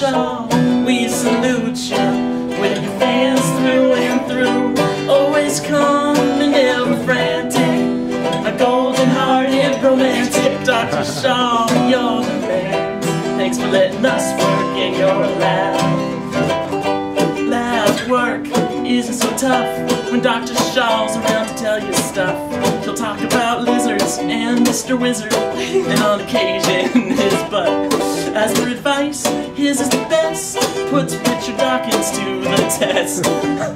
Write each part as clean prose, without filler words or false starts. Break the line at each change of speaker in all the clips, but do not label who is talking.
Shaw, we salute you. With your fans through and through, always calm and never frantic, a golden-hearted romantic. Dr. Shaw, you're the man. Thanks for letting us work in your lab. Lab work isn't so tough when Dr. Shaw's around to tell you stuff. He'll talk about lizards and Mr. Wizard, and on occasion his butt. As for advice, his is the best, puts Richard Dawkins to the test.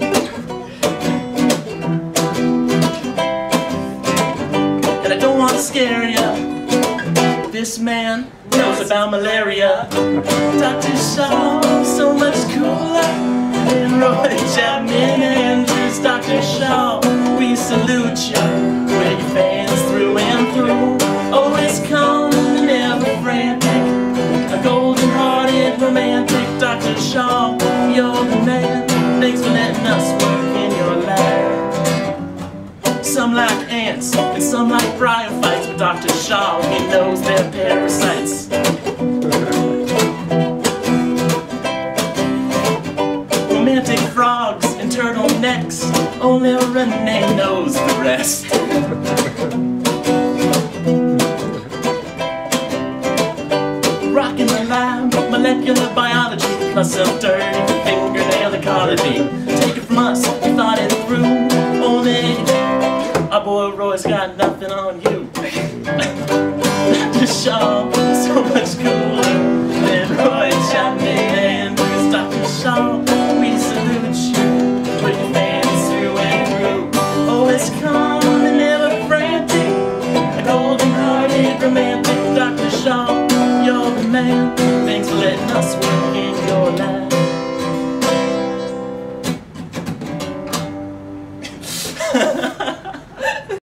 And I don't want to scare ya, this man knows about malaria. Dr. Shaw, so much cooler than Roy Chapman Andrews. Dr. Shaw, we salute you. We're your fans through and through, always calm and never frantic, a golden-hearted romantic. Dr. Shaw, you're the man. Thanks for letting us work in your lab. Some like ants and some like bryophytes, but Dr. Shaw, he knows they're parasites. Romantic frogs and turtlenecks, only Renee knows the rest. Rockin' the lab, molecular biology, plus some dirty fingernail ecology. Take it from us, you thought it through. Only our boy Roy's got nothing on you. Dr. Shaw, so much cooler than Roy Chapman Andrews. Dr. Shaw, we salute you. Put your fans through and through, always calm and never frantic, a golden-hearted romantic. Dr. Shaw, you're the man. Thanks for letting us work